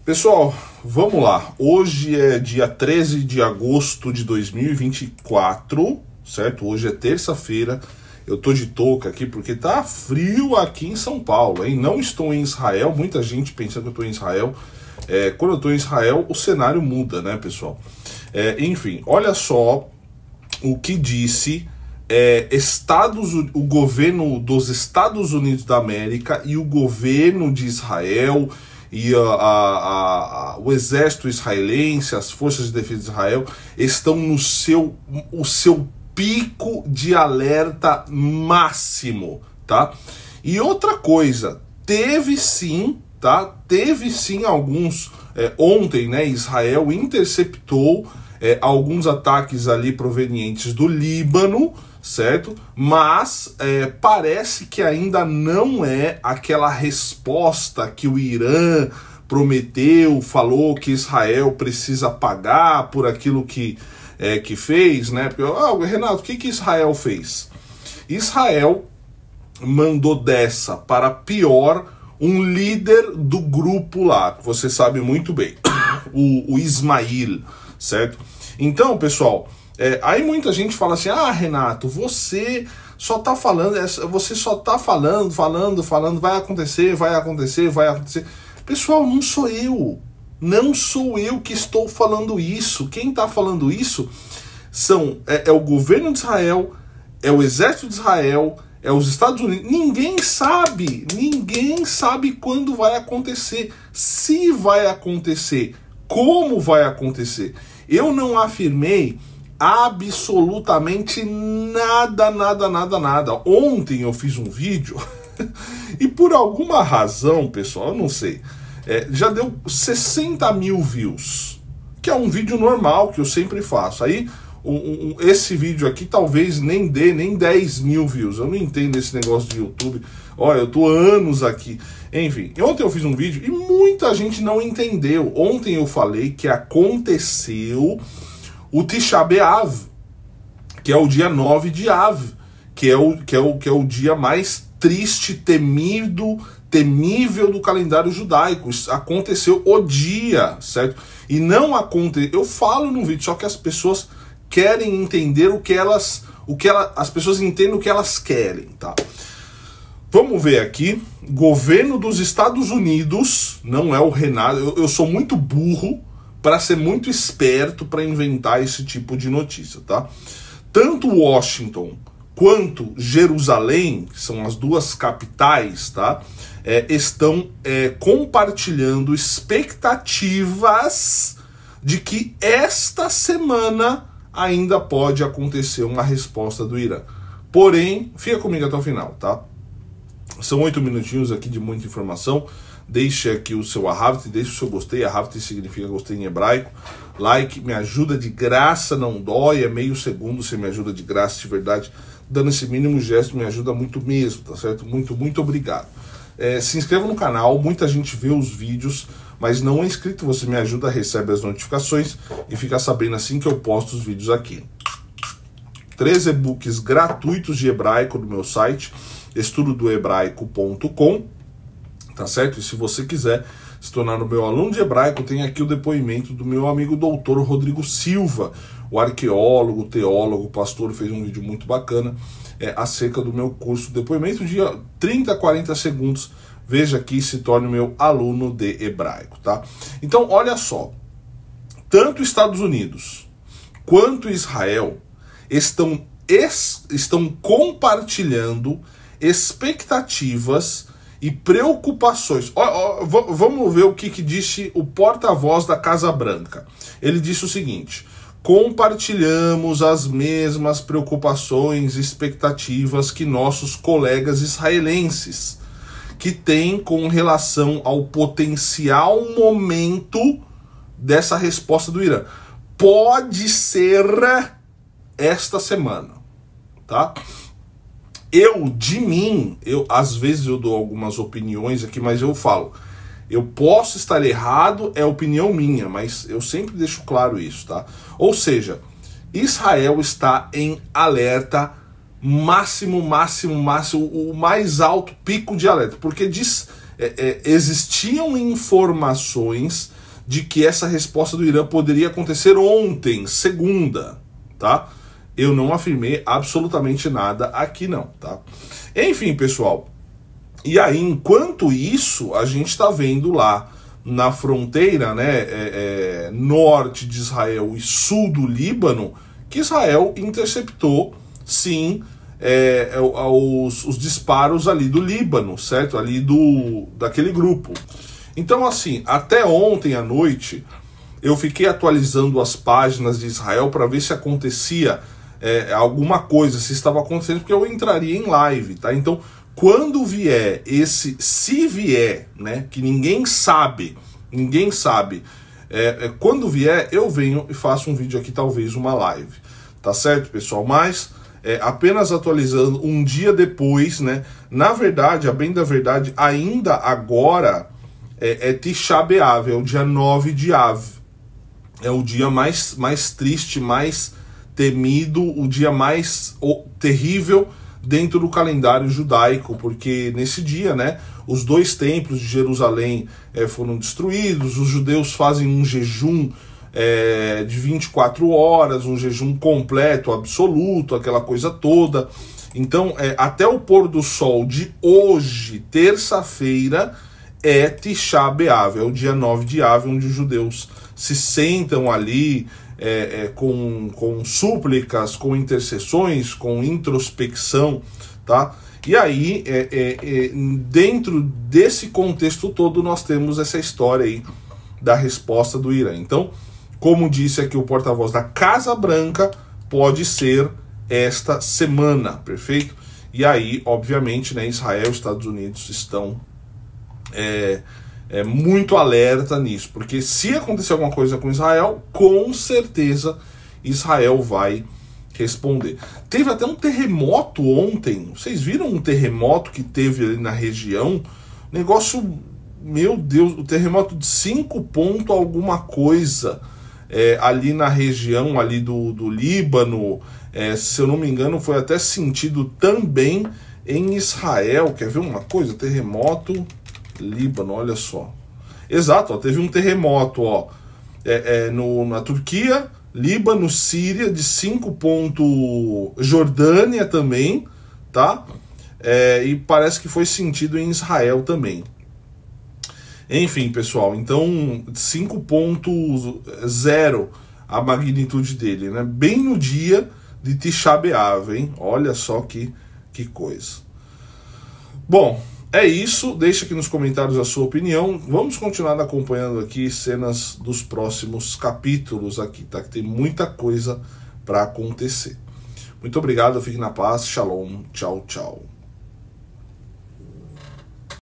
Pessoal, vamos lá. Hoje é dia 13 de agosto de 2024, certo? Hoje é terça-feira. Eu tô de touca aqui porque tá frio aqui em São Paulo, hein? Não estou em Israel. Muita gente pensa que eu tô em Israel. Quando eu tô em Israel, o cenário muda, né, pessoal? Enfim, olha só o que disse o governo dos Estados Unidos da América e o governo de Israel e o exército israelense, as forças de defesa de Israel estão no seu pico de alerta máximo, tá? E outra coisa, teve sim alguns, ontem, né, Israel interceptou alguns ataques ali provenientes do Líbano, certo? Mas parece que ainda não é aquela resposta que o Irã prometeu, falou que Israel precisa pagar por aquilo que fez, né? Porque, Renato, o que Israel fez? Israel mandou dessa para pior um líder do grupo lá, que você sabe muito bem, o Ismail, certo? Então, pessoal, aí muita gente fala assim, Renato, você só tá falando, vai acontecer. Pessoal, não sou eu que estou falando isso. Quem tá falando isso é o governo de Israel, é o exército de Israel, é os Estados Unidos. Ninguém sabe quando vai acontecer, se vai acontecer, como vai acontecer. Eu não afirmei absolutamente nada. Ontem eu fiz um vídeo e por alguma razão, pessoal, eu não sei, já deu 60 mil views, que é um vídeo normal que eu sempre faço. Aí esse vídeo aqui talvez nem dê nem 10 mil views. Eu não entendo esse negócio de YouTube. Olha, eu tô anos aqui. Enfim, ontem eu fiz um vídeo e muita gente não entendeu. Ontem eu falei que aconteceu o Tisha B'Av, que é o dia 9 de Av, que é o dia mais triste, temível do calendário judaico. Isso aconteceu o dia, certo? E não aconteceu. Eu falo no vídeo, só que as pessoas querem entender as pessoas entendem o que elas querem, tá? Vamos ver aqui, governo dos Estados Unidos, não é o Renato, eu sou muito burro para ser muito esperto para inventar esse tipo de notícia, tá? Tanto Washington quanto Jerusalém, que são as duas capitais, tá? Estão compartilhando expectativas de que esta semana ainda pode acontecer uma resposta do Irã. Porém, fica comigo até o final, tá? São 8 minutinhos aqui de muita informação. Deixe aqui o seu ahavte, deixe o seu gostei. Ahavte significa gostei em hebraico. Like, me ajuda de graça, não dói. É meio segundo, você me ajuda de graça, de verdade. Dando esse mínimo gesto, me ajuda muito mesmo, tá certo? Muito, muito obrigado. Se inscreva no canal, muita gente vê os vídeos, mas não é inscrito. Você me ajuda, recebe as notificações e fica sabendo assim que eu posto os vídeos aqui. 3 e-books gratuitos de hebraico no meu site, estudodohebraico.com, tá certo? E se você quiser se tornar o meu aluno de hebraico, tem aqui o depoimento do meu amigo doutor Rodrigo Silva, o arqueólogo, teólogo, pastor, fez um vídeo muito bacana acerca do meu curso, depoimento de 30 a 40 segundos. Veja aqui e se torne meu aluno de hebraico, tá? Então, olha só, tanto Estados Unidos quanto Israel estão compartilhando expectativas e preocupações. Vamos ver o que disse o porta-voz da Casa Branca. Ele disse o seguinte: compartilhamos as mesmas preocupações e expectativas que nossos colegas israelenses, que têm com relação ao potencial momento dessa resposta do Irã. Pode ser esta semana, tá? Às vezes eu dou algumas opiniões aqui, mas eu falo, eu posso estar errado, é opinião minha, mas eu sempre deixo claro isso, tá? Ou seja, Israel está em alerta máximo, o mais alto pico de alerta, porque diz existiam informações de que essa resposta do Irã poderia acontecer ontem, segunda, tá? Eu não afirmei absolutamente nada aqui não, tá? Enfim, pessoal, e aí, enquanto isso, a gente está vendo lá na fronteira, né, norte de Israel e sul do Líbano, que Israel interceptou, sim, os disparos ali do Líbano, certo? Ali daquele grupo. Então, assim, até ontem à noite, eu fiquei atualizando as páginas de Israel para ver se acontecia alguma coisa, se estava acontecendo, porque eu entraria em live, tá? Então, quando vier se vier, né, que ninguém sabe, quando vier, eu venho e faço um vídeo aqui, talvez uma live, tá certo, pessoal? Mas, apenas atualizando um dia depois, né, na verdade, a bem da verdade, ainda agora é Tisha B'Av, é o dia 9 de Av, é o dia mais triste, mais temido, o dia mais terrível dentro do calendário judaico, porque nesse dia, né, os 2 templos de Jerusalém foram destruídos, os judeus fazem um jejum de 24 horas, um jejum completo, absoluto, aquela coisa toda. Então, até o pôr do sol de hoje, terça-feira, é Tisha B'Av, é o dia 9 de Av, onde os judeus se sentam ali com súplicas, com intercessões, com introspecção, tá? E aí, dentro desse contexto todo, nós temos essa história aí da resposta do Irã. Então, como disse aqui o porta-voz da Casa Branca, pode ser esta semana, perfeito? E aí, obviamente, né, Israel e Estados Unidos estão muito alerta nisso, porque se acontecer alguma coisa com Israel, com certeza Israel vai responder. Teve até um terremoto ontem, vocês viram um terremoto que teve ali na região? Negócio, meu Deus, o terremoto de 5 ponto alguma coisa ali na região ali do Líbano, se eu não me engano foi até sentido também em Israel. Quer ver uma coisa? Terremoto Líbano, olha só. Exato, ó, teve um terremoto, ó, na Turquia, Líbano, Síria, de 5 ponto, Jordânia também, tá? E parece que foi sentido em Israel também. Enfim, pessoal, então 5.0 a magnitude dele, né? Bem no dia de Tisha B'Av, hein? Olha só que coisa. Bom, é isso, deixa aqui nos comentários a sua opinião. Vamos continuar acompanhando aqui cenas dos próximos capítulos aqui, tá? Que tem muita coisa para acontecer. Muito obrigado, fique na paz, shalom, tchau, tchau.